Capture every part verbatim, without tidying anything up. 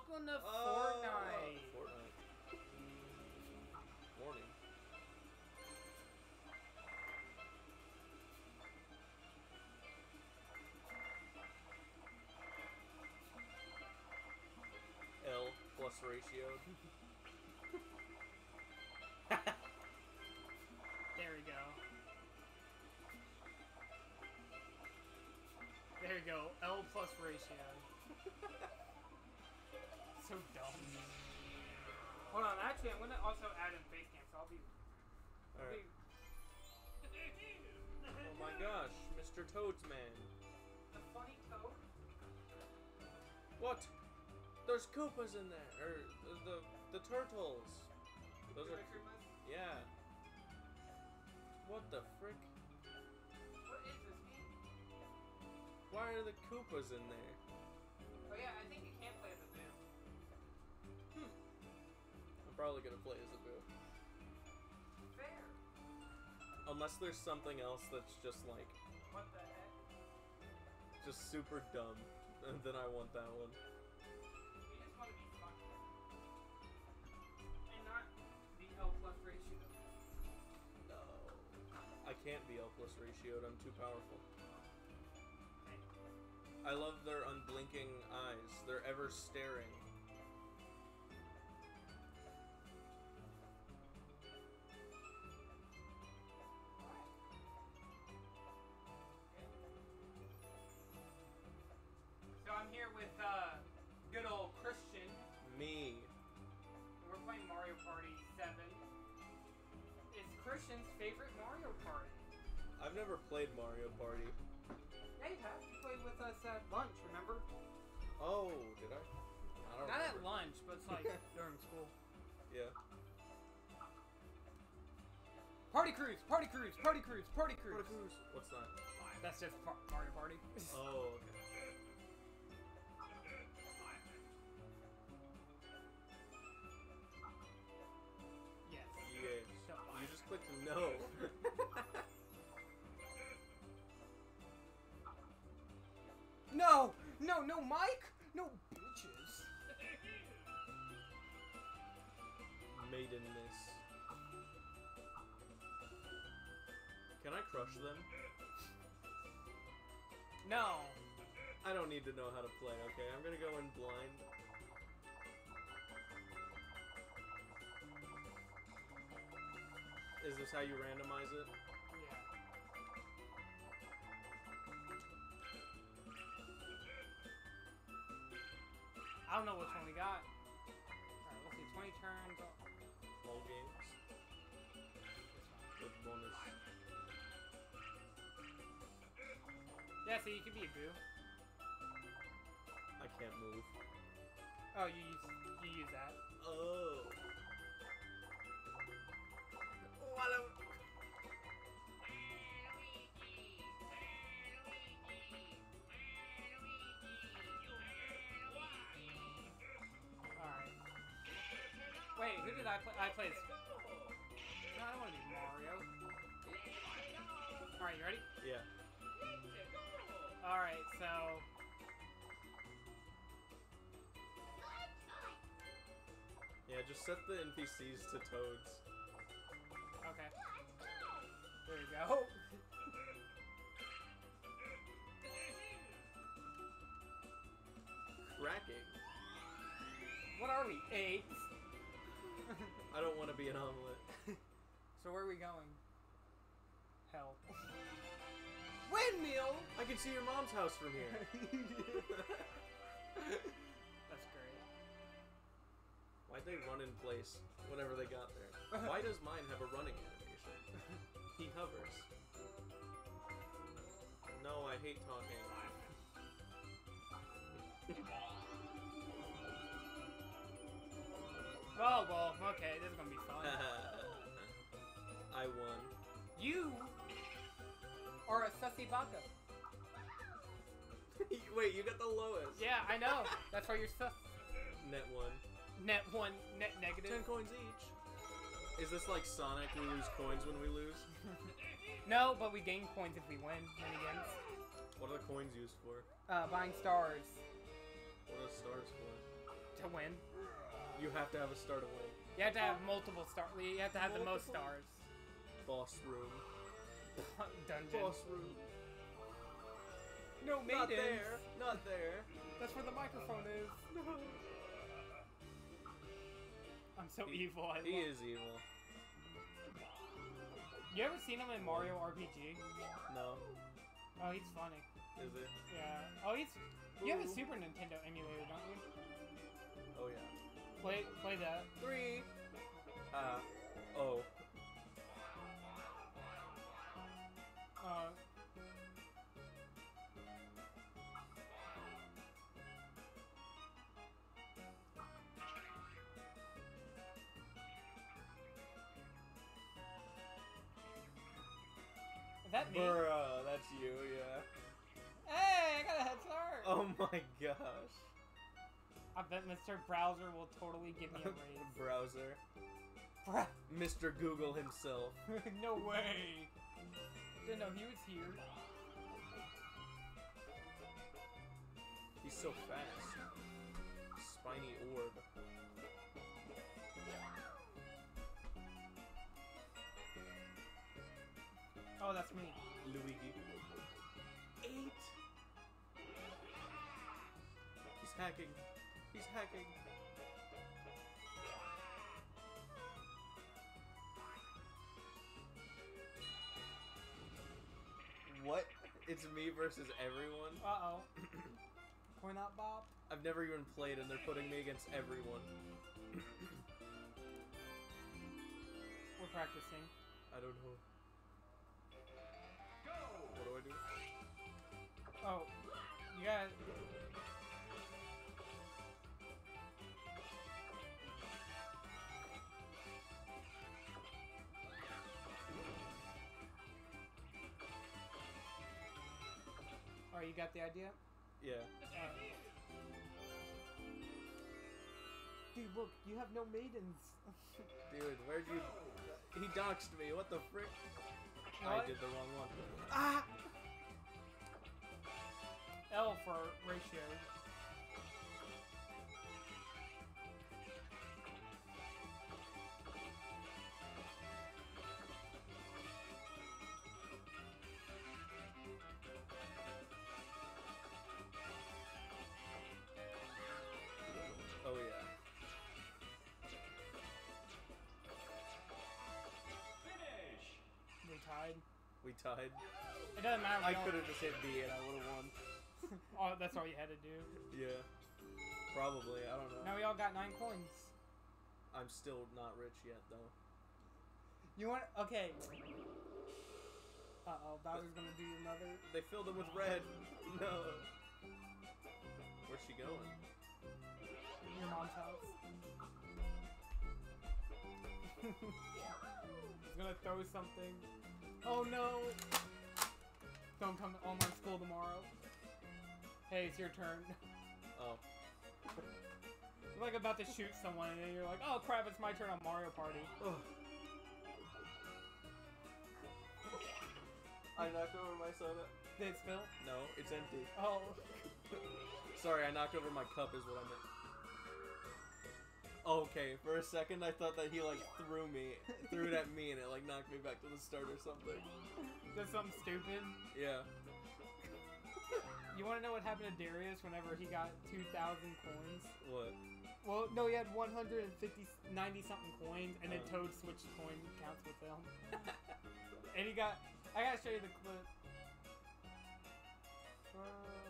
Welcome to oh, Fortnite. Fortnite. Warning. L plus ratio. There we go. There we go. L plus ratio. So dumb. Hold on, actually, I'm gonna also add in face cam, so I'll be. I'll Alright. be... Oh my gosh, Mister Toadsman. The funny toad? What? There's Koopas in there, or the the, the turtles. Those are. Yeah. What the frick? What is this game? Why are the Koopas in there? Oh yeah, I think you can't play as a boo. Hmm. I'm probably gonna play as a boo. Fair. Unless there's something else that's just like, What the heck? just super dumb. And then I want that one. You just want to be fun. And not the L plus ratio. No. I can't be L plus ratioed, I'm too powerful. Okay. I love their unblinking eyes. They're ever staring. So I'm here with uh, good old Christian. Me. And we're playing Mario Party seven. It's Christian's favorite Mario Party. I've never played Mario Party. Yeah, you have. You played with us at lunch, remember? Oh, did I? I don't Not remember. at lunch, but it's like during school. Yeah. Party Cruise! Party Cruise! Party Cruise! Party Cruise! Party Cruise. What's that? That's just par Mario Party. Oh, okay. Yes. Yeah. So- You just clicked no. No! No, no, Mike! No, bitches! Maidenness. Can I crush them? No! I don't need to know how to play, okay? I'm gonna go in blind. Is this how you randomize it? Yeah. I don't know which one we got. Alright, let's see. twenty turns. All games. With bonus. Yeah, so you can be a boo. I can't move. Oh, you use you use that. Oh. What Alright. Wait, who did I play? I played. No, I don't want to be Mario. Alright, you ready? Yeah. Alright, so. Yeah, just set the N P Cs to toads. Okay. There you go. Cracking. What are we? Eight? I don't want to be an omelet. So where are we going? Hell. Windmill! I can see your mom's house from here. That's great. Why'd they run in place whenever they got there? Why does mine have a running animation? He hovers. No, I hate talking. Oh, well, okay, this is gonna be fun. I won. You are a sussy baka. Wait, you got the lowest. Yeah, I know. That's why you're sus. Net one. Net one, net Ten negative. coins each. Is this like Sonic? We lose coins when we lose? No, but we gain coins if we win minigames. What are the coins used for? Uh, buying stars. What are the stars for? to win. You have to have a star to win. You have to have multiple stars. You have to have Multiple? the most stars. Boss room. Dungeon. Boss room. No maidens. Not there. Not there. That's where the microphone is. I'm so He- evil. I He love. is evil. You ever seen him in Mario R P G? No. Oh, he's funny. Is it? Yeah. Oh, he's. You have a Ooh. Super Nintendo emulator, don't you? Oh yeah. Play, play that. Three. Uh. Oh. Uh. Is that me? Bruh, that's you, yeah. Hey, I got a head start. Oh my gosh. I bet Mister Browser will totally give me a raise. Browser. Bra- Mister Google himself. no way. Didn't know he was here. He's so fast. Spiny orb. Oh, that's me. Luigi. Eight. He's hacking. He's hacking. What? It's me versus everyone? Uh oh. Coin that Bob. I've never even played and they're putting me against everyone. We're practicing. I don't know. What do I do? Oh, you got. Oh, you got the idea? Yeah. Alright. Dude, look, you have no maidens. Dude, where'd you... He doxed me, what the frick? I What? did the wrong one. Ah! L for ratio. Oh yeah. We tied. We tied. It doesn't matter. I we all- could have just hit B and I would have won. Oh, that's all you had to do. Yeah. Probably, I don't know. Now we all got nine coins. I'm still not rich yet though. You want? Okay. Uh oh, Bowser's gonna do your mother. They filled them with red. No. Where's she going? Your mom's house. He's gonna throw something. Oh no! Don't come to online school tomorrow. Hey, it's your turn. Oh. You're like about to shoot someone and then you're like, oh crap, it's my turn on Mario Party. Ugh. I knocked over my soda. Did it spill? No, it's empty. Oh. Sorry, I knocked over my cup is what I meant. Okay, for a second I thought that he like threw me, threw it at me and it like knocked me back to the start or something. Did something stupid? Yeah. You wanna know what happened to Darius whenever he got two thousand coins? What? Well, no, he had one hundred fifty, ninety something coins, and then Oh. Toad switched coin counts with him. And he got, I gotta show you the clip. Uh,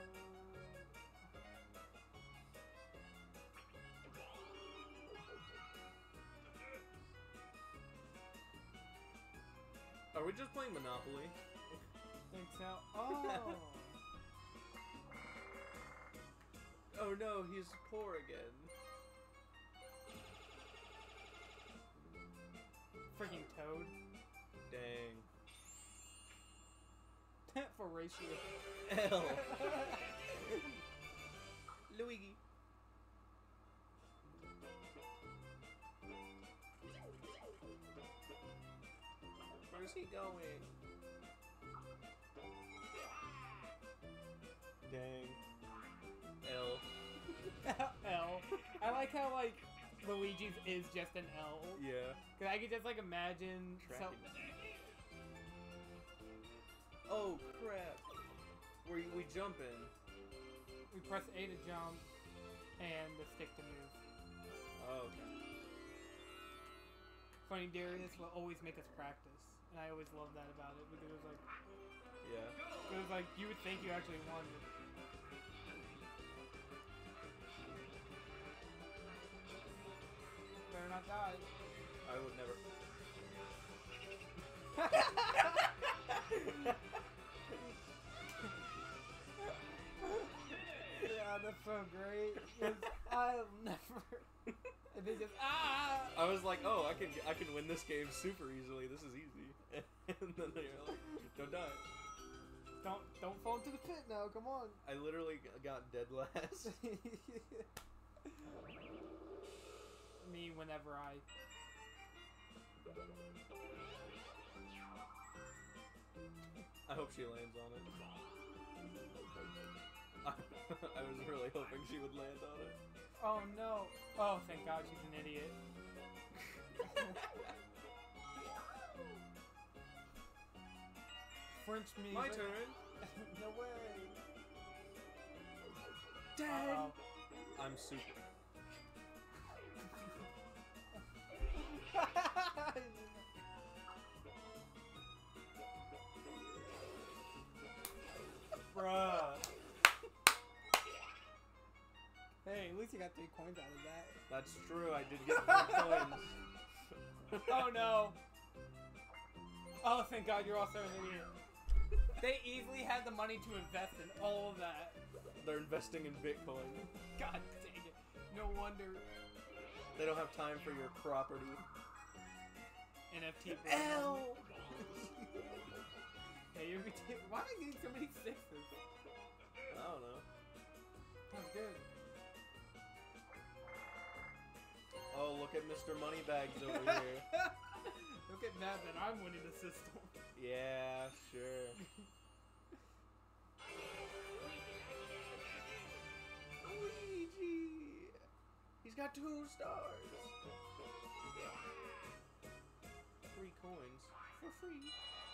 Are we just playing Monopoly? think so. Oh! Oh no, he's poor again. Freaking Toad. Dang. For ratio. L. Luigi. Where's he going? Dang. L. L. I like how like Luigi's is just an L. Yeah. Cause I could just like imagine. So, oh crap! Where we jump in? we press A to jump, and the stick to move. Oh, okay. Funny, Darius will always make us practice, and I always love that about it because it was like, Yeah. it was like you would think you actually won. Better not die. I would never. Yeah, that's so great. 'Cause I'll never. And they just ah. I was like, oh, I can I can win this game super easily. This is easy. And then they're like, don't die. Don't don't fall into the pit now. Come on. I literally g- got dead last. Me whenever I. I hope she lands on it. I, I was really hoping she would land on it. Oh no. Oh, thank God she's an idiot. French music. My turn. No way. Dad. Uh-oh. I'm super. Bruh. Hey, at least you got three coins out of that. That's true. I did get three coins. Oh no. Oh, thank God you're also an idiot. They easily had the money to invest in all of that. They're investing in Bitcoin. God dang it. No wonder. They don't have time for your property. N F T. L. Hey, you're why am I getting so many sixes? I don't know. That's good. Oh, look at Mister Moneybags over here. Don't get mad that I'm winning the system. Yeah, sure. Luigi! He's got two stars. Three coins for free.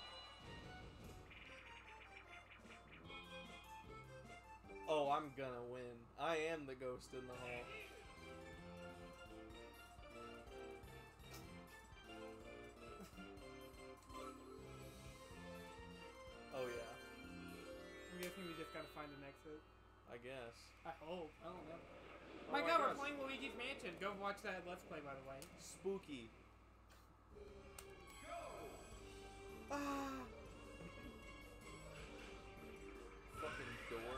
Oh, I'm gonna win. I am the ghost in the hall. Oh yeah. I'm guessing we just gotta find an exit. I guess. I hope. I don't know. Oh my my God, gosh. we're playing Luigi's Mansion. Go watch that Let's Play, by the way. Spooky. Ah! Fucking door.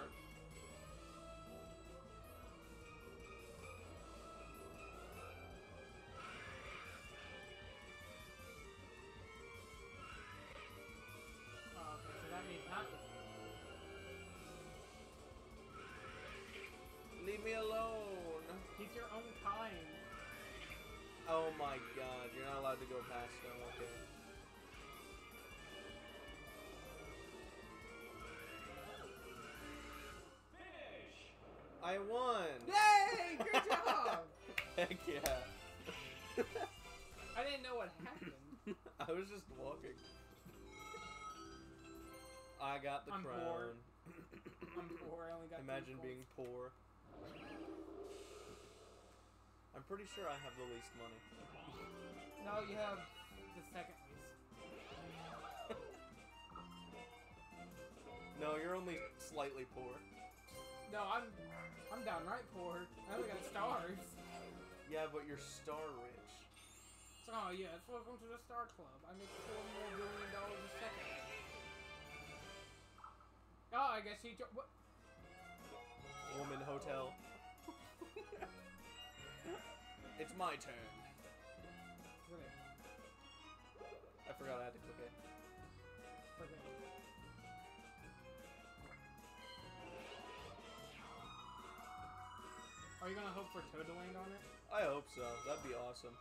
Oh, okay, so that means not to. Leave me alone. He's your own kind. Oh my God, you're not allowed to go past him. Okay. I won! Yay! Good job! Heck yeah. I didn't know what happened. I was just walking. I got the I'm crown. poor. I'm poor. I only got Imagine three being poor. I'm pretty sure I have the least money. coins. No, you have the second least. No, you're only slightly poor. No, I'm I'm downright poor. I only got stars. Yeah, but you're star rich. Oh yes, welcome to the Star Club. I make four more billion dollars a second. Oh, I guess he jo- what? Woman hotel. It's my turn. I forgot I had to click it. Are you gonna hope for Toad to land on it? I hope so. That'd be awesome.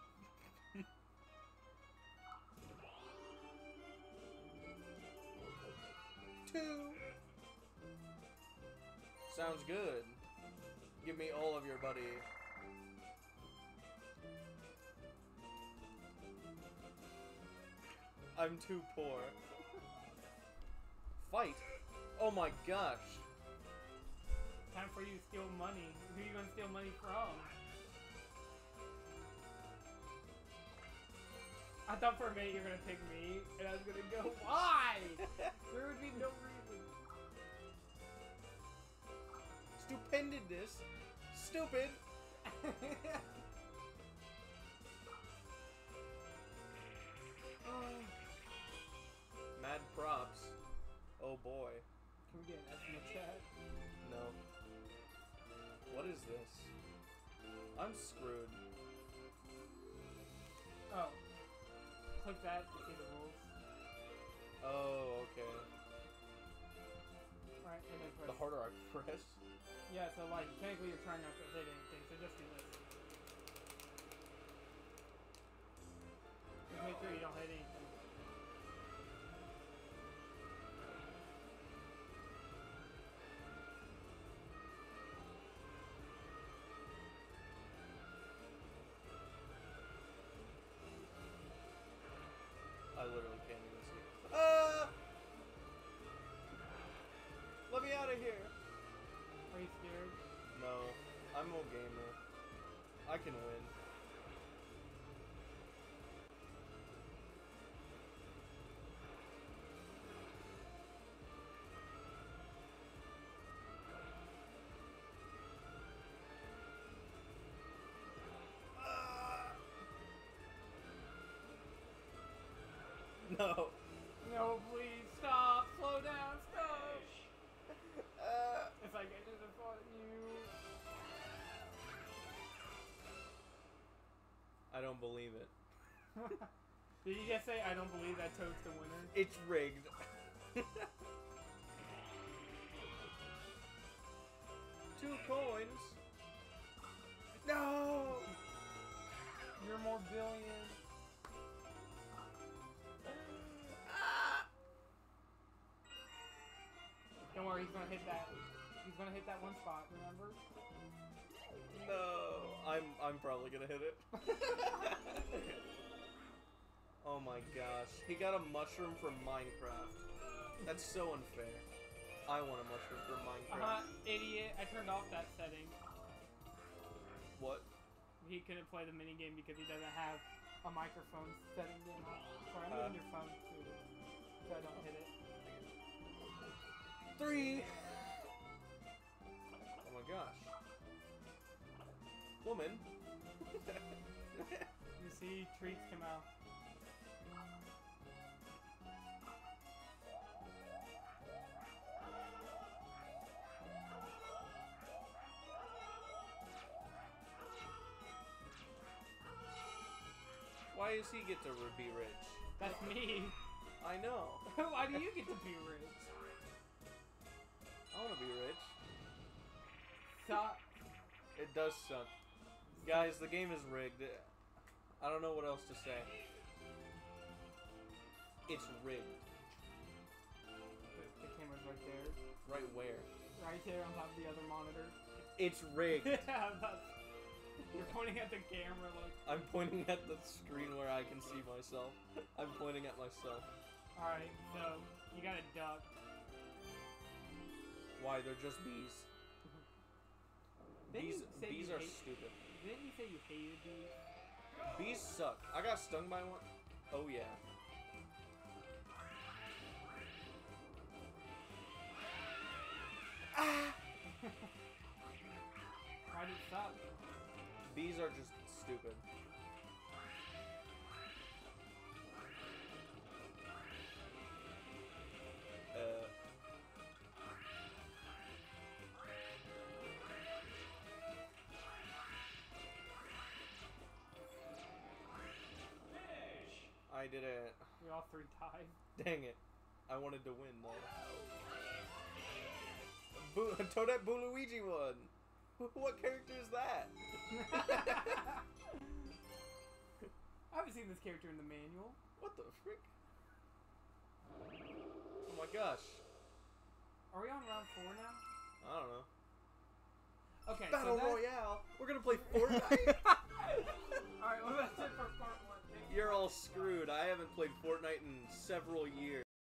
Two. Sounds good. Give me all of your buddy. I'm too poor. Fight? Oh my gosh. Time for you to steal money. Who are you gonna steal money from? I thought for a minute you were gonna pick me, and I was gonna go, why? There would be no reason. Stupendous. Stupid. Mad props. Oh boy. Can we get an S in the chat? No. What is this? I'm screwed. Oh. Click that to see the rules. Oh, okay. Right, and then press. The harder I press. Yeah, so like, technically you're trying not to hit anything, so just do this. Just make sure you don't hit anything. I literally can't even see. Ah! Let me out of here! Are you scared? No, I'm no gamer. I can win. No. No, please stop! Slow down! Stop! Uh, It's like I just fought you. I don't believe it. Did you just say I don't believe that Toad's the winner? It's rigged. Two coins. No. You're more billion. Ah! Don't worry, he's gonna hit that. He's gonna hit that one spot. Remember? No, I'm I'm probably gonna hit it. Oh my gosh, he got a mushroom from Minecraft. That's so unfair. I want a mushroom from Minecraft. Uh huh, idiot! I turned off that setting. What? He couldn't play the minigame because he doesn't have a microphone setting in. Sorry, I'm Uh. moving your phone too, so I don't hit it. Three. Oh my gosh. Woman. You see, treats come out. Why does he get to be rich? That's me. I know. Why do you get to be rich? I want to be rich. Stop. It does suck. Guys, the game is rigged. I don't know what else to say. It's rigged. The camera's right there. Right where? Right there on top of the other monitor. It's rigged. Yeah, that's... You're pointing at the camera like... I'm pointing at the screen where I can see myself. I'm pointing at myself. Alright, so, you gotta duck. Why? They're just bees. Didn't Bees, you say bees you are hate- stupid. Didn't you say you hated bees? Bees suck. I got stung by one. Oh yeah. Ah! Why did it suck? Bees are just stupid. Uh. I did it. We all three died. Dang it. I wanted to win though. Boo Toadette Boo Luigi won. What character is that? I haven't seen this character in the manual. What the frick? Oh my gosh. Are we on round four now? I don't know. Okay, Battle so that... Royale. We're gonna play Fortnite. Alright, well that's it for part one. Thank you. You're all screwed. I haven't played Fortnite in several years.